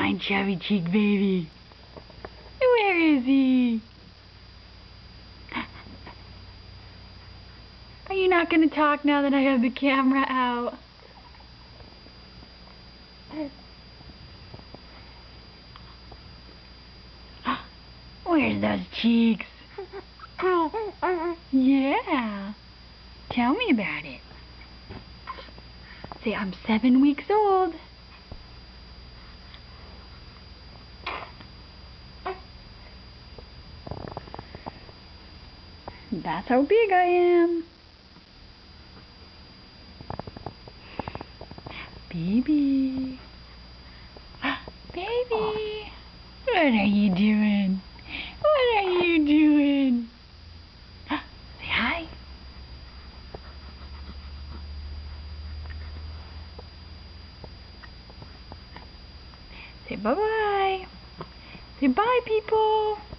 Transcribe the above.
fine chubby cheek baby. Where is he? Are you not going to talk now that I have the camera out? Where's those cheeks? Yeah. Tell me about it. Say, I'm 7 weeks old. That's how big I am. Baby. Baby. What are you doing? What are you doing? Say hi. Say bye-bye. Say bye, people.